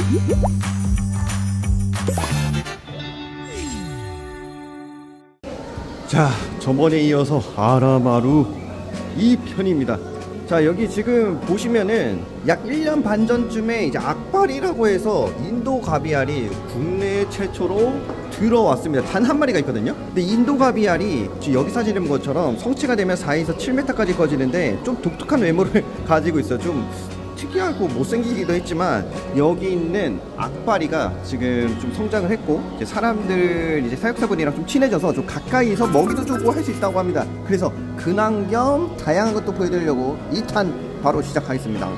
자, 저번에 이어서 아라마루 2편입니다. 자, 여기 지금 보시면은 약 1년 반 전쯤에 이제 악바리라고 해서 인도 가비알이 국내 최초로 들어왔습니다. 단 한 마리가 있거든요. 근데 인도 가비알이 지금 여기 사진에 본 것처럼 성체가 되면 4에서 7m까지 커지는데 좀 독특한 외모를 가지고 있어요. 좀 특이하고 못생기기도 했지만 여기 있는 악바리가 지금 좀 성장을 했고 이제 사람들 이제 사육사분이랑 좀 친해져서 좀 가까이서 먹이도 주고 할 수 있다고 합니다. 그래서 근황 겸 다양한 것도 보여드리려고 2탄 바로 시작하겠습니다.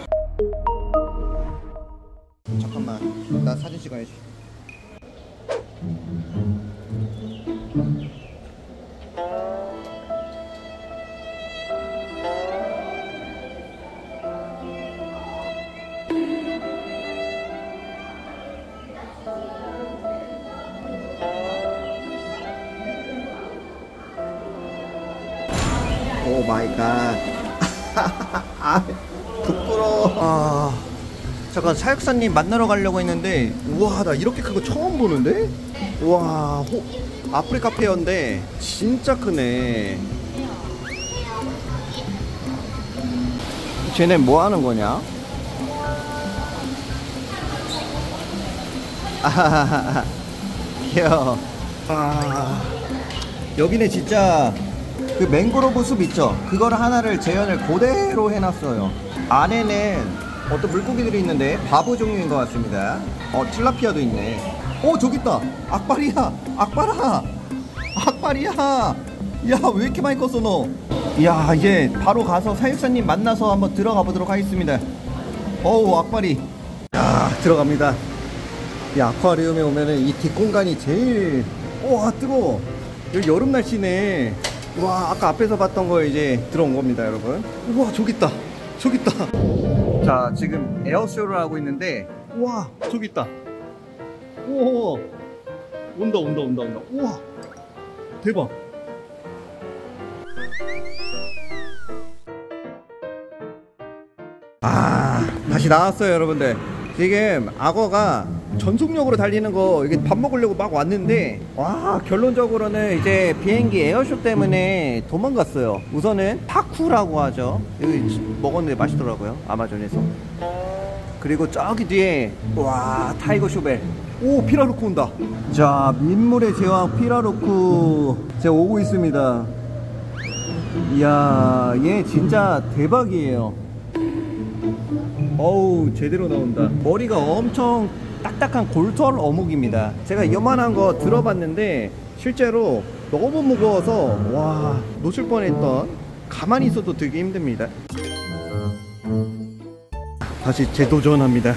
잠깐만, 나 사진 찍어야지. 오 마이 갓. 아, 부끄러워. 잠깐, 사육사님 만나러 가려고 했는데 우와, 나 이렇게 큰 거 처음 보는데? 우와, 아프리카 페어인데 진짜 크네. 쟤네 뭐 하는 거냐? 아하하하, 귀여워. 여기는 진짜 그 맹그로브 숲 있죠? 그거를 하나를 재현을 그대로 해놨어요. 안에는 어떤 물고기들이 있는데 바보 종류인 것 같습니다. 틸라피아도 있네. 저기 있다. 악바리야. 악바라. 악바리야. 야, 왜 이렇게 많이 컸어 너? 야, 이제 바로 가서 사육사님 만나서 한번 들어가 보도록 하겠습니다. 어우, 악바리. 야, 들어갑니다. 이 아쿠아리움에 오면은 이 뒷공간이 제일, 와, 뜨거워. 여기 여름 날씨네. 와, 아까 앞에서 봤던 거 이제 들어온 겁니다, 여러분. 우와, 저기 있다. 저기 있다. 자, 지금 에어쇼를 하고 있는데, 우와, 저기 있다. 우와, 온다. 우와, 대박. 다시 나왔어요, 여러분들. 지금 악어가 전속력으로 달리는 거 이게 밥 먹으려고 막 왔는데, 와, 결론적으로는 이제 비행기 에어쇼 때문에 도망갔어요. 우선은 파쿠라고 하죠. 여기 먹었는데 맛있더라고요, 아마존에서. 그리고 저기 뒤에, 와, 타이거 쇼벨. 오, 피라루크 온다. 자, 민물의 제왕 피라루크 제가 오고 있습니다. 이야, 얘 진짜 대박이에요. 어우, 제대로 나온다. 머리가 엄청 딱딱한 골털 어묵입니다. 제가 요만한 거 들어봤는데 실제로 너무 무거워서 와, 놓칠 뻔했던, 가만히 있어도 되게 힘듭니다. 다시 재도전합니다.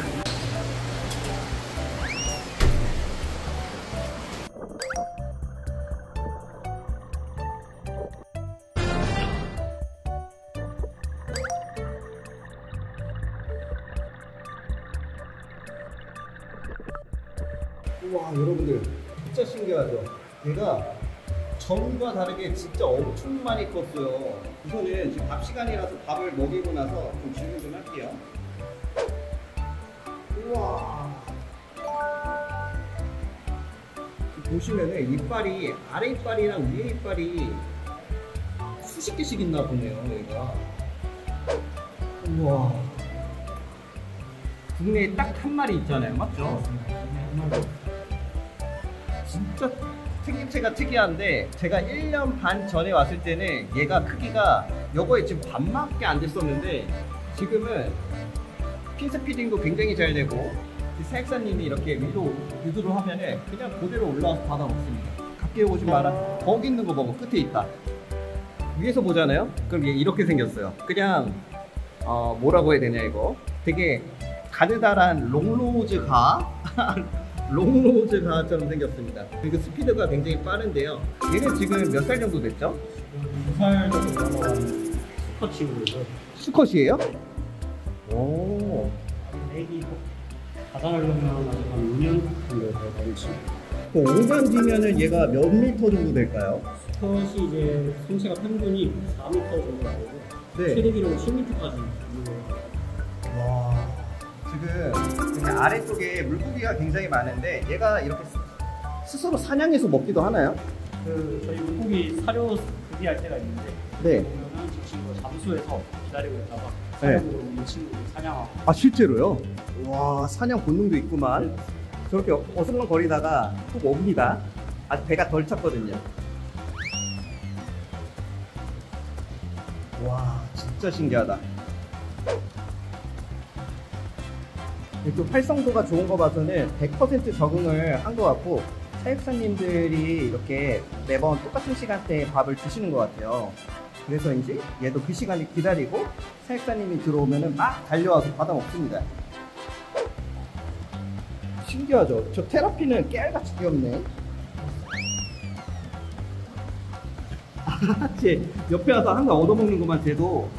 와, 여러분들 진짜 신기하죠? 얘가 전과 다르게 진짜 엄청 많이 컸어요. 우선은 지금 밥 시간이라서 밥을 먹이고 나서 좀 진행 좀 할게요. 우와, 보시면은 이빨이, 아래 이빨이랑 위에 이빨이 수십 개씩 있나 보네요, 얘가. 우와, 국내에 딱 한 마리 있잖아요, 맞죠? 진짜 생김새가 특이한데, 제가 1년 반 전에 왔을 때는 얘가 크기가 요거에 지금 반밖에 안 됐었는데, 지금은 핀셋 피딩도 굉장히 잘 되고, 사육사님이 이렇게 유도를 하면은 그냥 그대로 올라와서 받아 먹습니다. 가까이 오지 마라. 거기 있는 거 먹어. 끝에 있다. 위에서 보잖아요? 그럼 얘 이렇게 생겼어요. 그냥 뭐라고 해야 되냐, 이거 되게 가느다란 롱로즈 가 롱로즈 가처럼 생겼습니다. 그리고 스피드가 굉장히 빠른데요. 얘는 지금 몇 살 정도 됐죠? 2살 정도 넘어간 수컷이고요. 수컷이에요? 오, 애기 가장하려면 아직 한 2년 정도 더 걸리죠. 5년 뒤면은 얘가 몇 미터 정도 될까요? 수컷이 이제 성체가 평균이 4m 정도 나오고 네. 최대 기록은 10m까지. 와, 지금 이렇게 아래쪽에 물고기가 굉장히 많은데 얘가 이렇게 스스로 사냥해서 먹기도 하나요? 저희 물고기 사료 급이할 때가 있는데 네. 보면은 저 친구가 잠수해서 기다리고 있다가 네. 사료먹으러 오는 친구를 사냥하고. 아 실제로요? 와 사냥 본능도 있구만. 저렇게 어슬렁거리다가 꼭 옵니다. 아직 배가 덜 찼거든요. 와 진짜 신기하다. 또 활성도가 좋은 거 봐서는 100% 적응을 한 것 같고 사육사님들이 이렇게 매번 똑같은 시간대에 밥을 주시는 것 같아요. 그래서 이제 얘도 그 시간을 기다리고 사육사님이 들어오면은 막 달려와서 받아 먹습니다. 신기하죠? 저 테라피는 깨알같이 귀엽네. 제 옆에 와서 항상 얻어먹는 것만 돼도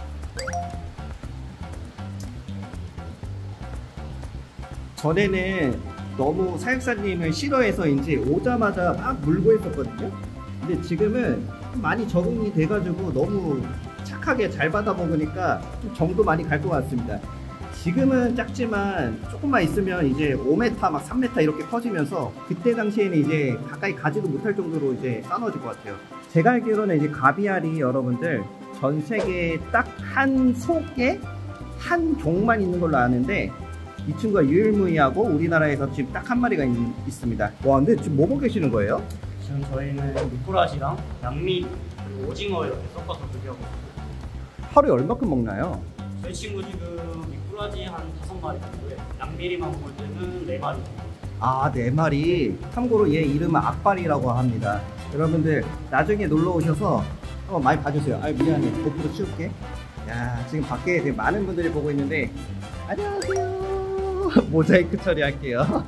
전에는 너무 사육사님을 싫어해서인지 오자마자 막 물고 했었거든요. 근데 지금은 많이 적응이 돼가지고 너무 착하게 잘 받아 먹으니까 좀 정도 많이 갈 것 같습니다. 지금은 작지만 조금만 있으면 이제 5m 막 3m 이렇게 커지면서 그때 당시에는 이제 가까이 가지도 못할 정도로 이제 싸워질 것 같아요. 제가 알기로는 이제 가비알이 여러분들 전 세계에 딱 한 속에 한 종만 있는 걸로 아는데 이 친구가 유일무이하고 우리나라에서 지금 딱 한 마리가 있습니다. 와 근데 지금 뭐 먹고 계시는 거예요? 지금 저희는 미꾸라지랑 양미 그리고 오징어 이렇게 섞어서 조리하고 있어요. 하루에 얼마큼 먹나요? 저희 친구 지금 미꾸라지 한 5마리 정도에 양미리만 먹을 때는 4마리. 아 4마리. 참고로 얘 이름은 악발이라고 합니다. 여러분들 나중에 놀러 오셔서 한번 많이 봐주세요. 아 미안해 고프로 치울게. 야 지금 밖에 되게 많은 분들이 보고 있는데 안녕하세요. 모자이크 처리할게요.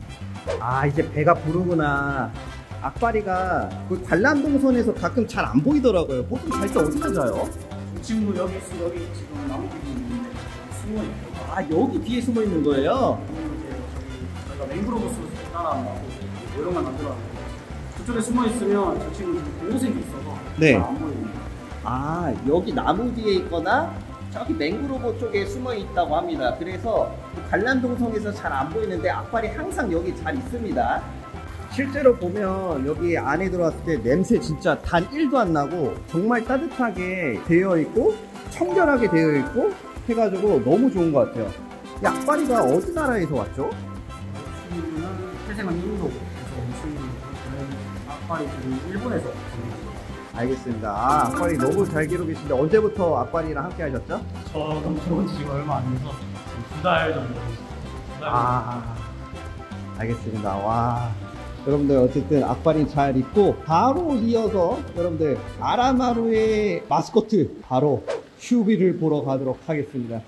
아 이제 배가 부르구나. 악바리가 그 관람동선에서 가끔 잘 안 보이더라고요. 보통 잘 때 어디서 자요? 이 친구 여기 지금 나무 뒤에 있는데 숨어 있고. 아 여기 뒤에 숨어 있는 거예요? 이제 저희가 맹그로브 숲 따라한다고 모형을 만들어놨는데 그쪽에 숨어 있으면 저 친구 지금 보호색이 있어서 네. 잘 안 보입니다. 아 여기 나무 뒤에 있거나 저기 맹그로브 쪽에 숨어 있다고 합니다. 그래서 관람동성에서 잘 안 보이는데 악발이 항상 여기 잘 있습니다. 실제로 보면 여기 안에 들어왔을 때 냄새 진짜 단 1도 안 나고 정말 따뜻하게 되어 있고 청결하게 되어 있고 해가지고 너무 좋은 것 같아요. 이 악바리가 어디 나라에서 왔죠? 친구는 태생은 인도에서 온 친구고 악발이 지금 일본에서 왔습니다. 알겠습니다. 아, 악바리 너무 잘 기르고 계신데 언제부터 악바리랑 함께 하셨죠? 저는 들어온 지 지금 얼마 안 돼서 2달 정도 됐어요. 아, 알겠습니다. 와, 여러분들 어쨌든 악바리 잘 있고 바로 이어서 여러분들 아라마루의 마스코트 바로 슈비를 보러 가도록 하겠습니다.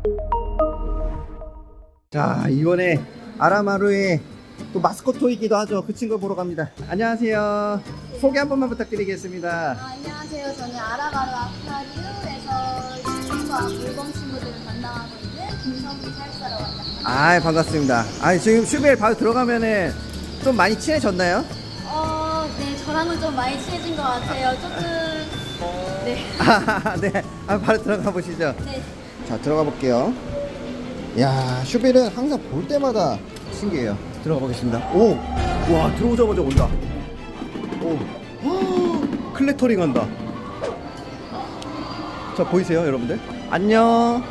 자, 이번에 아라마루의 또 마스코트이기도 하죠. 그 친구 보러 갑니다. 안녕하세요. 소개 한 번만 부탁드리겠습니다. 안녕하세요. 저는 아라마루 아쿠아리움에서 친구와 물건 친구들을 담당하고 있는 김성희 사육사라고 합니다. 아, 반갑습니다. 아, 지금 슈벨 바로 들어가면은 좀 많이 친해졌나요? 네, 저랑은 좀 많이 친해진 것 같아요. 조금, 네. 네. 아, 바로 들어가 보시죠. 네. 자, 들어가 볼게요. 야, 슈벨은 항상 볼 때마다 신기해요. 들어가 보겠습니다. 오! 와, 들어오자마자 온다. 오. 허, 클래터링 한다. 자, 보이세요, 여러분들? 안녕.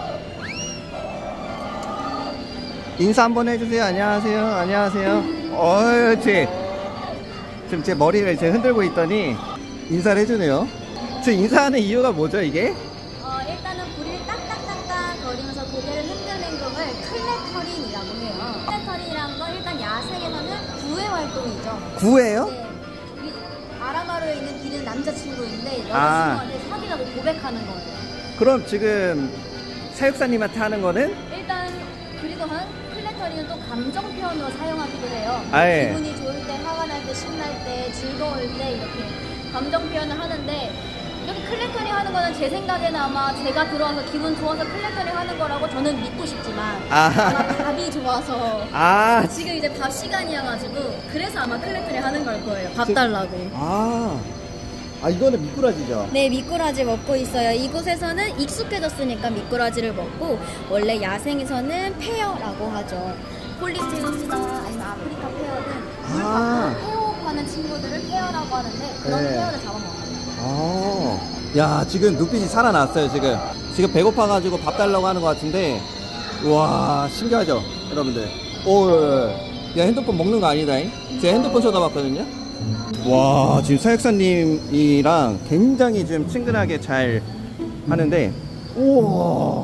인사 한번 해주세요. 안녕하세요. 안녕하세요. 어이, 지금 제 머리를 제가 흔들고 있더니 인사를 해주네요. 저 인사하는 이유가 뭐죠, 이게? 일단은 부리를 딱딱딱딱 거리면서 고개를 흔드는 곡을 클래터링이라고 해요. 클래터링이란 건 일단 야생에서는 구애 활동이죠. 구예요? 네. 우리 아라마루에 있는 길은 남자친구인데 아. 여자친구한테 사귀라고 고백하는 거예요. 그럼 지금 사육사님한테 하는 거는? 일단 그리고 한 클래터링은 또 감정 표현으로 사용하기도 해요. 아, 예. 기분이 좋을 때, 화가 날 때, 신날 때, 즐거울 때 이렇게 감정 표현을 하는데 이렇게 클래터링 하는 거는 제 생각에는 아마 제가 들어와서 기분 좋아서 클래터링 하는 거라고 저는 믿고 싶지만 아마 밥이 좋아서 아, 지금 이제 밥 시간이어가지고 그래서 아마 클래터링 하는 걸 거예요. 밥 달라고. 아, 아, 이거는 미꾸라지죠? 네, 미꾸라지 먹고 있어요. 이곳에서는 익숙해졌으니까 미꾸라지를 먹고, 원래 야생에서는 페어라고 하죠. 폴리스테우스나 아니면 아프리카 페어든 물 아. 밖으로 페어하는 친구들을 페어라고 하는데, 그런 네. 페어를 잡아먹어요. 야, 지금 눈빛이 살아났어요. 지금 배고파가지고 밥 달라고 하는 것 같은데, 와, 신기하죠, 여러분들. 야, 핸드폰 먹는 거 아니다. 제가 핸드폰 쳐다봤거든요. 와, 지금 사육사님이랑 굉장히 좀 친근하게 잘 하는데, 우와,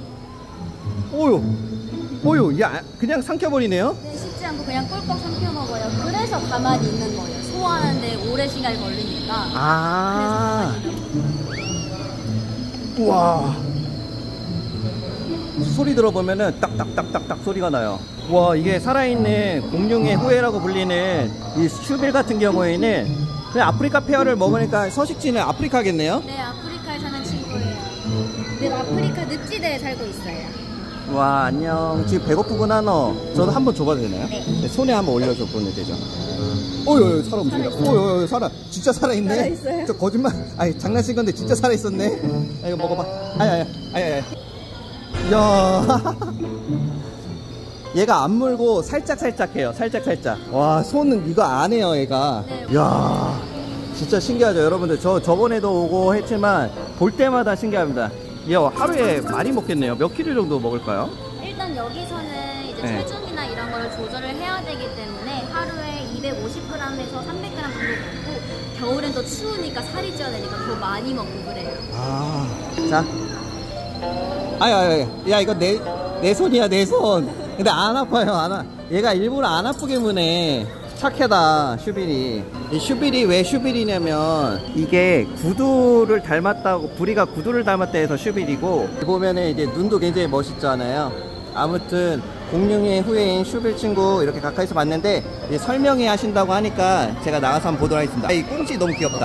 오유, 야, 그냥 삼켜버리네요. 네, 씻지 않고 그냥 꿀꺽 삼켜 먹어요. 그래서 가만히 있는 거예요. 소화하는데 오래 시간이 걸리니까. 아, 그래서 가만히 있는 거예요. 우와. 소리 들어보면은 딱딱딱딱딱 소리가 나요. 와, 이게 살아있는 공룡의 후예라고 불리는 이 슈빌 같은 경우에는 그냥 아프리카 페어를 먹으니까 서식지는 아프리카겠네요. 네, 아프리카에 사는 친구예요. 네, 아프리카 늪지대에 살고 있어요. 와, 안녕. 지금 배고프구나 너. 저도 한번 줘봐도 되나요? 네. 손에 한번 올려줘 보면 되죠. 오유, 살아 움직인다. 오유, 살아. 진짜 살아있네. 살아있어요? 저 거짓말. 아니, 장난친 건데 진짜 살아있었네. 아, 이거 먹어봐. 아야. 야. 얘가 안 물고 살짝 해요. 살짝. 와, 손은 이거 안 해요, 얘가. 네. 야. 진짜 신기하죠, 여러분들. 저번에도 오고 했지만 볼 때마다 신기합니다. 얘 하루에 많이 먹겠네요. 몇 킬로 정도 먹을까요? 일단 여기서는 이제 네. 체중이나 이런 거를 조절을 해야 되기 때문에 하루에 250g에서 300g 정도 먹고, 겨울엔 또 추우니까 살이 쪄야 되니까 더 많이 먹고 그래요. 아, 자. 야, 이거 내 손이야, 내 손. 근데 안 아파요, 얘가 일부러 안 아프게 무네. 착하다, 슈빌이. 이 슈빌이 왜 슈빌이냐면, 이게 구두를 닮았다고, 부리가 구두를 닮았다 해서 슈빌이고, 보면은 이제 눈도 굉장히 멋있잖아요. 아무튼, 공룡의 후예인 슈빌 친구 이렇게 가까이서 봤는데, 이제 설명해 하신다고 하니까 제가 나가서 한번 보도록 하겠습니다. 이 꽁치 너무 귀엽다.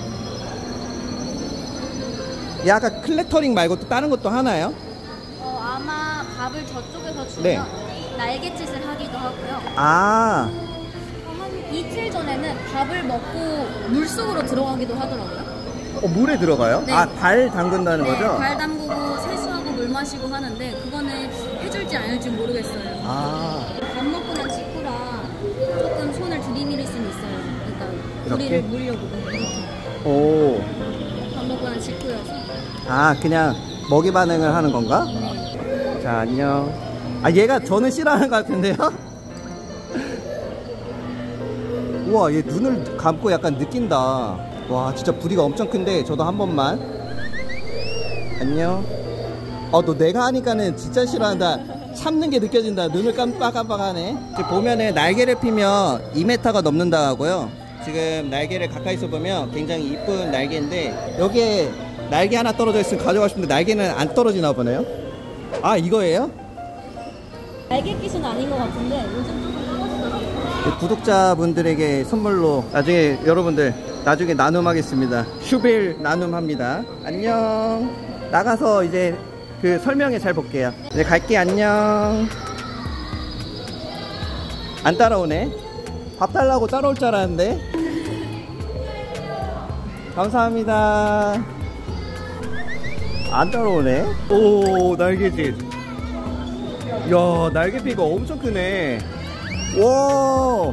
얘 아까 클래터링 말고 또 다른 것도 하나요? 아마 밥을 저쪽에서 주면 네. 날갯짓을 하기도 하고요. 아, 한 이틀 전에는 밥을 먹고 물속으로 들어가기도 하더라고요. 물에 들어가요? 네. 아, 발 담근다는 네, 거죠? 발 담그고 세수하고 물 마시고 하는데, 그거는 해줄지 안 해줄지 모르겠어요. 아, 밥 먹고 난 직후라 조금 손을 들이밀릴 수는 있어요. 그러니까 이렇게? 우리를 물려고 이렇게. 오. 밥 먹고 난 직후여서. 아, 그냥 먹이 반응을 하는 건가? 네. 자, 안녕. 아, 얘가 저는 싫어하는 것 같은데요? 우와, 얘 눈을 감고 약간 느낀다. 와, 진짜 부리가 엄청 큰데 저도 한 번만. 안녕. 너 내가 하니까는 진짜 싫어한다. 참는 게 느껴진다. 눈을 깜빡깜빡하네. 지금 보면은 날개를 피면 2m가 넘는다 하고요. 지금 날개를 가까이서 보면 굉장히 이쁜 날개인데, 여기에 날개 하나 떨어져 있으면 가져가고 싶은데 날개는 안 떨어지나 보네요. 아, 이거예요? 날갯깃은 아닌 것 같은데 요즘 조금 떨어지더라고요. 구독자분들에게 선물로 여러분들 나중에 나눔하겠습니다. 슈빌 나눔합니다. 안녕. 나가서 이제 그 설명회 잘 볼게요. 이제 갈게. 안녕. 안 따라오네. 밥 달라고 따라올 줄 알았는데. 감사합니다. 안 따라오네. 오, 날개짓. 야, 날개피가 엄청 크네. 와.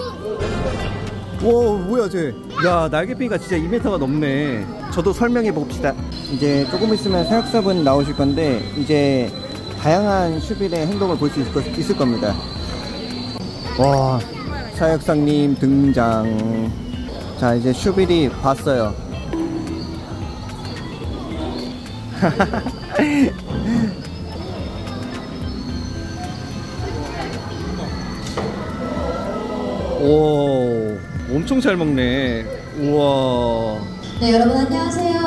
와, 뭐야 쟤. 야, 날개피가 진짜 2m가 넘네. 저도 설명해 봅시다. 이제 조금 있으면 사육사분 나오실 건데, 이제 다양한 슈빌의 행동을 볼 수 있을 겁니다. 와, 사육사님 등장. 자, 이제 슈빌이 봤어요. 오, 엄청 잘 먹네. 우와. 네, 여러분 안녕하세요.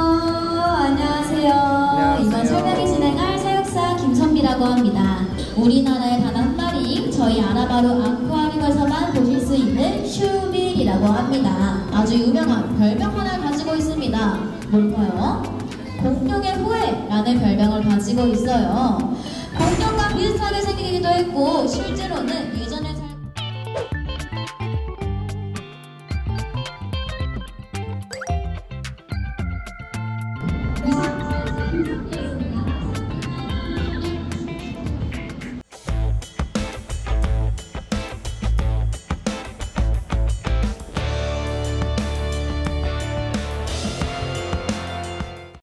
안녕하세요. 이번 설명을 진행할 사육사 김선미라고 합니다. 우리나라에 단 한 마리, 저희 아라바루 아쿠아리움에서만 보실 수 있는 슈빌이라고 합니다. 아주 유명한 별명 하나를 가지고 있습니다. 뭘까요? 공룡의 후예라는 별명을 가지고 있어요. 공룡과 비슷하게 생기기도 했고, 실제로는